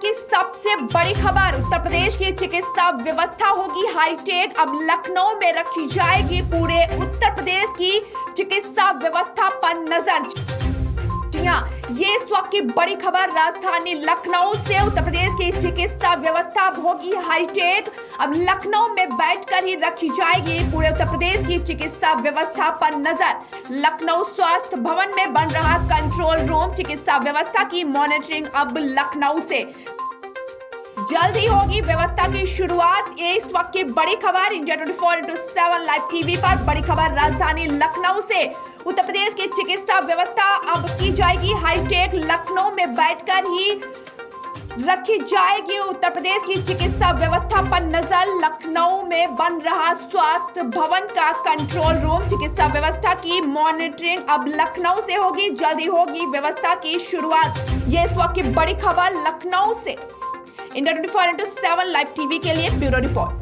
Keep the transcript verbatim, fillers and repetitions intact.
की सबसे बड़ी खबर, उत्तर प्रदेश की चिकित्सा व्यवस्था होगी हाईटेक। अब लखनऊ में रखी जाएगी पूरे उत्तर प्रदेश की चिकित्सा व्यवस्था पर नजर। जी हां, ये इस वक्त की बड़ी खबर राजधानी लखनऊ से। उत्तर प्रदेश की चिकित्सा व्यवस्था होगी हाईटेक। अब लखनऊ में बैठकर ही रखी जाएगी पूरे उत्तर प्रदेश की चिकित्सा व्यवस्था पर नजर। लखनऊ स्वास्थ्य भवन में बन रहा कंट्रोल रूम, चिकित्सा व्यवस्था की मॉनिटरिंग अब लखनऊ से। जल्द ही होगी व्यवस्था की शुरुआत। ये इस वक्त की बड़ी खबर India twenty four into seven live TV पर। बड़ी खबर राजधानी लखनऊ से। उत्तर प्रदेश की चिकित्सा व्यवस्था अब की जाएगी हाईटेक। लखनऊ में बैठकर ही रखी जाएगी उत्तर प्रदेश की चिकित्सा व्यवस्था पर नजर। लखनऊ में बन रहा स्वास्थ्य भवन का कंट्रोल रूम, चिकित्सा व्यवस्था की मॉनिटरिंग अब लखनऊ से होगी। जल्दी होगी व्यवस्था की शुरुआत। ये इस वक्त की बड़ी खबर लखनऊ से। India twenty four into seven live TV के लिए ब्यूरो रिपोर्ट।